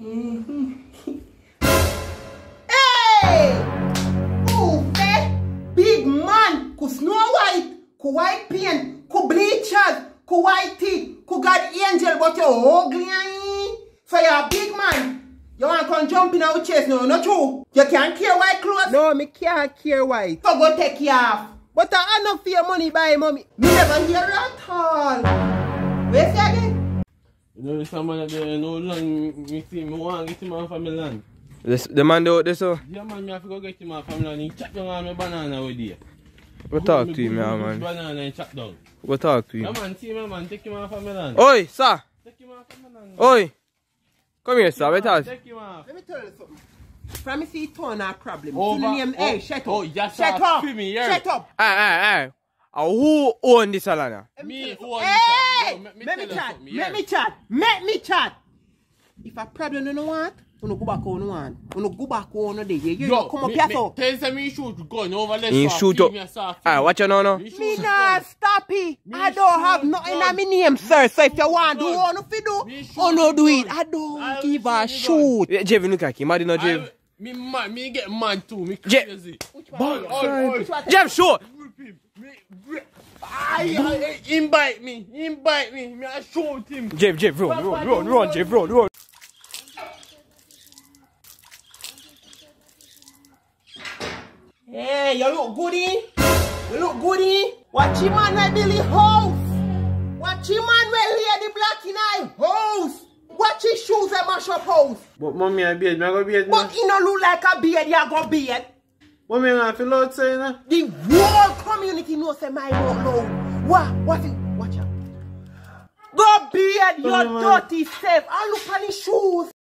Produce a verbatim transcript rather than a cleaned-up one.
Hey! Ooh, eh? Big man! Ku Snow White, ku white paint, ku bleachers, ku white teeth, ku God angel, but you're ugly, eh? So you're a big man. You want to come jump in our chest? No, not true. You can't care white clothes? No, me can't care white. So go take you off. But I have enough for your money by mommy. Me never hear at all. Where's you again? You know, this man there, no land, me see, me want to get him off of my land. This, the man do this so? Yeah man, me have to go get him off of my land. He chop down all my banana with you. Go talk to him, yeah, man. Banana and chop down. Go talk to him. Yeah man, see my man, take him off of my land. Oi, sir! Take him off of my land. Oi! Come here, sir, wait us. Take him off. Let me tell you something. From me see turn our problem. Over, name, oh, hey, shut up. Oh, yes, shut up. Me, shut up. Aye, aye, aye. Uh, who own this salon? Me own hey, this. Let me chat. Let me chat. Let me chat. If a problem you don't want, you no go back on one. You no go back on the day. You Yo, come up here so. Tell me shoot gun over there. You shoot up. Aye, watch you now, no? Me nah stop it. I don't have nothing in my name, sir. So if you want to do what you do, or no do it, I don't give a shoot. Jev, look at him. I didn't know Jev. Me mad, me get mad too. Me crazy. Jev, shoot. Aye, him bite me. Him bite me. Me I shoot him. Jev, Jev, run, run, run, run, Jev, run, run. Hey, you look goody. You look goody. Watch him man where Billy house. Watch him man where Lady Black in I house. Watch his shoes and mash up house. But mommy, I beard, me I go beard. But he no look like a beard, you go beard. Mommy, I feel outside now. The whole community knows that my don't know. What? What? Watch out. Go beard, your dirty self. I look on his shoes.